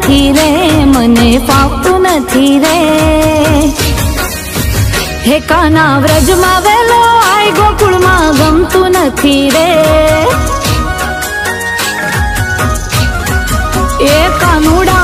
નથી રે, મને ફાવતું નથી રે। હે કાના વ્રજમાં વેલો આય, ગોકુળમાં ગમતું નથી રે। એ કાનુડા